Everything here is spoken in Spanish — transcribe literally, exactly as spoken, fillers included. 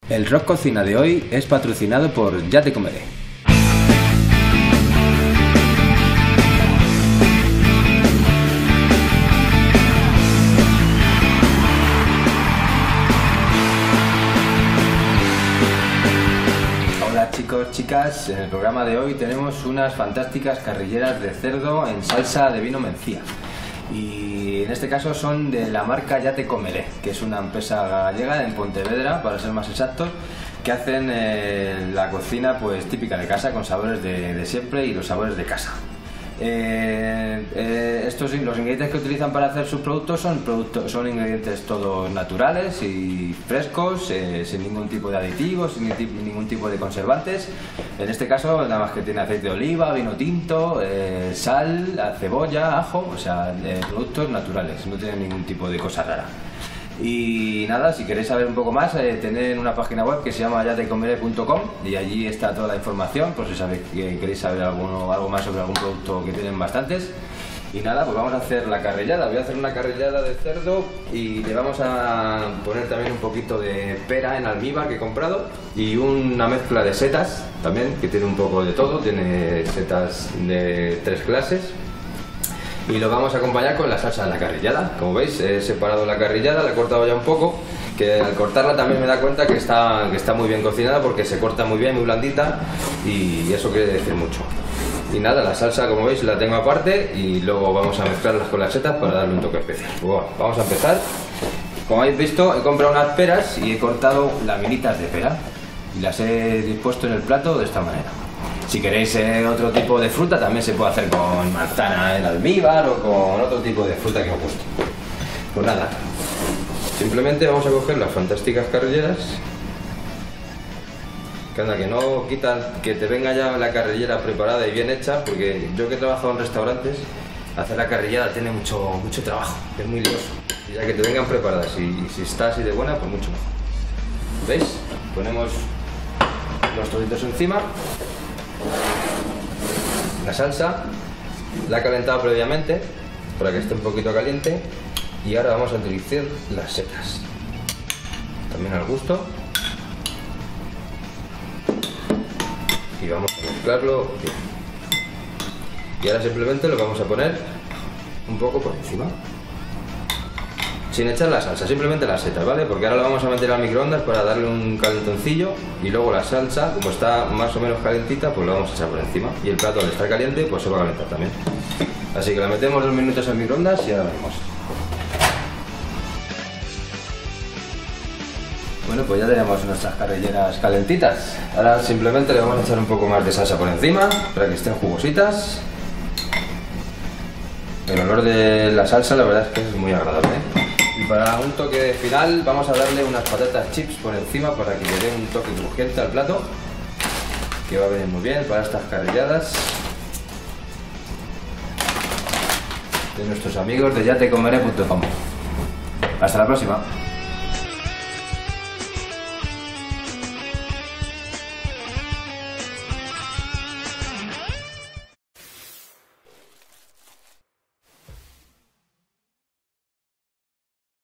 El Rock Cocina de hoy es patrocinado por Ya Te Comeré. Hola chicos, chicas, en el programa de hoy tenemos unas fantásticas carrilleras de cerdo en salsa de vino mencía. Y en este caso son de la marca Ya Te Comeré, que es una empresa gallega en Pontevedra, para ser más exactos, que hacen eh, la cocina pues típica de casa, con sabores de, de siempre y los sabores de casa. Eh, eh, estos, los ingredientes que utilizan para hacer sus productos son, productos, son ingredientes todos naturales y frescos, eh, sin ningún tipo de aditivos, sin ningún tipo de conservantes. En este caso nada más que tiene aceite de oliva, vino tinto, eh, sal, cebolla, ajo, o sea, eh, productos naturales, no tienen ningún tipo de cosa rara. Y nada, si queréis saber un poco más, eh, tenéis una página web que se llama ya te comeré punto com y allí está toda la información, por si sabéis que queréis saber alguno, algo más sobre algún producto, que tienen bastantes. Y nada, pues vamos a hacer la carrillada. Voy a hacer una carrillada de cerdo y le vamos a poner también un poquito de pera en almíbar que he comprado y una mezcla de setas también, que tiene un poco de todo, tiene setas de tres clases. Y lo vamos a acompañar con la salsa de la carrillada. Como veis, he separado la carrillada, la he cortado ya un poco, que al cortarla también me da cuenta que está, que está muy bien cocinada, porque se corta muy bien, muy blandita, y eso quiere decir mucho. Y nada, la salsa, como veis, la tengo aparte y luego vamos a mezclarlas con las setas para darle un toque especial. Bueno, vamos a empezar. Como habéis visto, he comprado unas peras y he cortado laminitas de pera y las he dispuesto en el plato de esta manera. Si queréis eh, otro tipo de fruta, también se puede hacer con manzana en almíbar o con otro tipo de fruta que os guste. Pues nada, simplemente vamos a coger las fantásticas carrilleras. Que anda, que no quitan que te venga ya la carrillera preparada y bien hecha, porque yo que he trabajado en restaurantes, hacer la carrillera tiene mucho, mucho trabajo, es muy lioso. Y ya que te vengan preparadas y, y si está así de buena, pues mucho mejor. ¿Veis? Ponemos los trocitos encima. La salsa la he calentado previamente para que esté un poquito caliente y ahora vamos a utilizar las setas, también al gusto, y vamos a mezclarlo bien. Y ahora simplemente lo vamos a poner un poco por encima, sin echar la salsa, simplemente las setas, ¿vale? Porque ahora lo vamos a meter al microondas para darle un calentoncillo y luego la salsa, como está más o menos calentita, pues lo vamos a echar por encima. Y el plato al estar caliente, pues se va a calentar también. Así que la metemos dos minutos al microondas y ahora vemos. Bueno, pues ya tenemos nuestras carrilleras calentitas. Ahora simplemente le vamos a echar un poco más de salsa por encima para que estén jugositas. El olor de la salsa la verdad es que es muy agradable, ¿eh? Y para un toque final vamos a darle unas patatas chips por encima para que le dé un toque crujiente al plato, que va a venir muy bien para estas carrilladas de nuestros amigos de ya te comeré punto com. Hasta la próxima.